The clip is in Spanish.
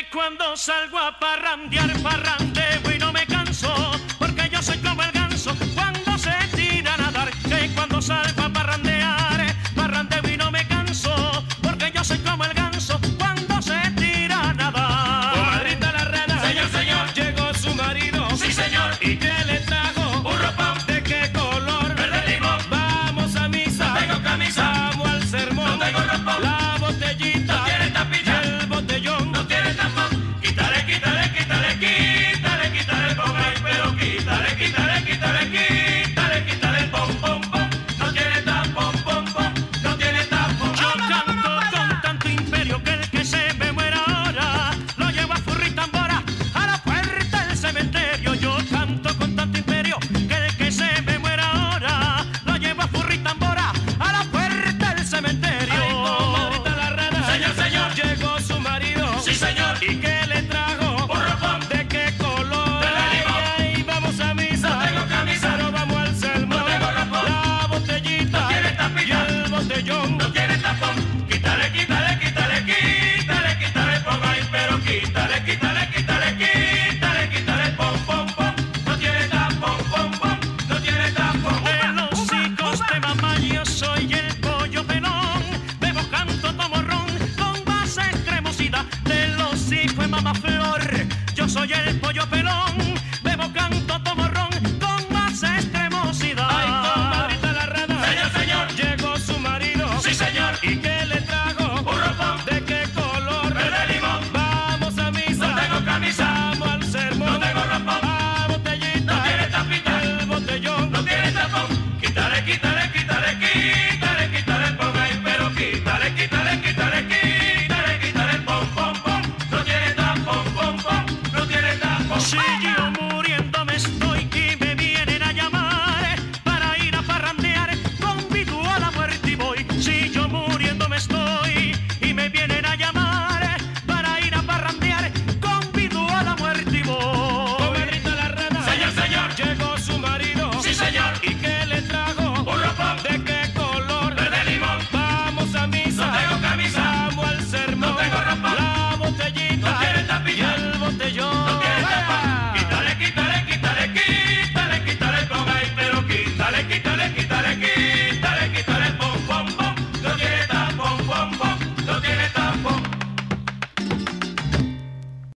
cuando salgo a parrandear, parrandeo y no me canso, porque yo soy como el ganso cuando se tira a nadar. Que cuando salgo a parrandear, parrandeo y no me canso, porque yo soy como el ganso cuando se tira a nadar. Comadrita la rana, señor, señor, llegó su marido, sí señor, y que le trajo un ropón de qué color, verde limón. vamos a misa, No tengo camisa, vamos al sermón, no tengo ropón, la botellita, no tiene tapita, y el botellón, no tiene tampón. Quítale, quítale, quítale, quítale, quítale el pom, ay, pero quítale, quítale, quítale, quítale, quítale el pom, pom, pom. No tiene tampón, pom, pom, no tiene tampón. Yo canto con tanto imperio que el que se me muera ahora lo llevo a Furritambora a la puerta del cementerio. Yo canto con tanto imperio que el que se me muera ahora lo llevo a Furritambora a la puerta del cementerio. ay, comadrita la rana, Señor, señor, llegó su marido, sí señor, y que le trajo un ropón de qué color, verde limón. ay, vamos a misa, No tengo camisa, pero vamos al sermón, no tengo ropón, la botellita, no tiene tapita, y el botellón, no tiene tapón. Quítale, quítale, quítale, quítale, quítale el pom, ay, pero quítale, quítale, quítale, quítale, quítale el pom, pom, pom. No tiene tapón, pom, pom, no tiene tapón. De los hijos de mamá yo soy el pollo pelón, bebo, canto, tomo ron con base cremosidad. De los hijos de mamá Flor yo soy el pollo pelón.